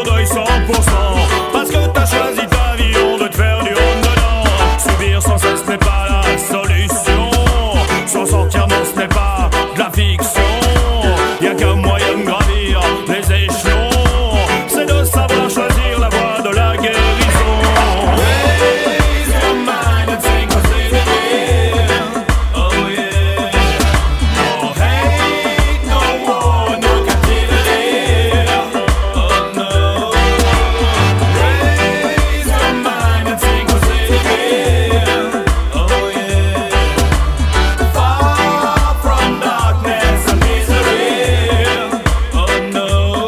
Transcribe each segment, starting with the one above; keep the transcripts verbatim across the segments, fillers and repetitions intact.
deuil cent pour cent. Parce que t'as choisi ta vie, on veut te faire du rentre dedans. Subir sans cesse n'est pas la solution. S'en sortir non, ce n'est pas de la fiction. Y'a qu'un moyen de gravir les échelons, c'est de savoir choisir la voie de la guérison. Raise your mind and sing what's in the air. Oh yeah. No hate, no war, no captivity. Oh no. Raise your mind and sing what's in the air. Oh yeah. Far from darkness and misery. Oh no.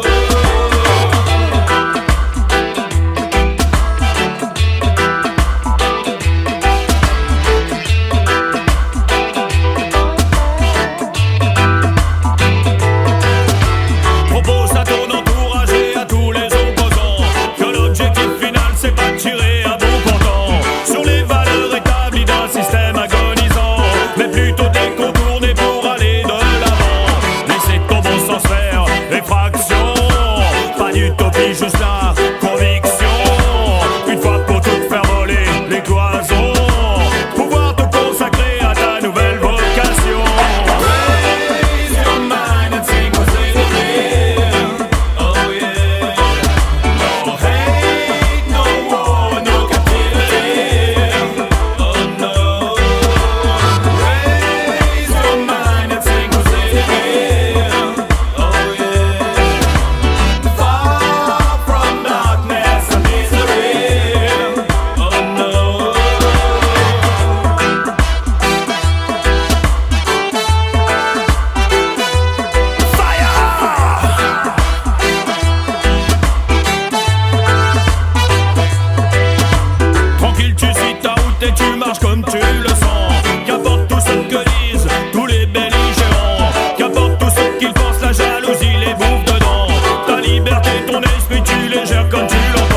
Propose à ton entourage et à tous les opposants que l'objectif final c'est pas de tirer à bout portant sur les valeurs établies d'un système agonisant, mais plutôt de les contourner pour aller de l'avant. Laissez ton bon sens faire effraction, pas d'utopie, juste la conviction. Une fois pour toutes faire voler les cloisons, pouvoir te consacrer à ta nouvelle vocation. Raise your mind and sing what's in the air. Oh yeah. No hate, no war, no captivity. Oh no. Raise your mind and sing what's in the air. Oh yeah. Far from darkness and misery. Oh no. Tranquille, tu suis ta route et tu marches comme tu le sens. Qu'importe tout ce que disent tous les belligérants, qu'importe tout ce qu'ils pensent, la jalousie les bouffe dedans. Ta liberté, ton esprit, tu les gères comme tu l'entends.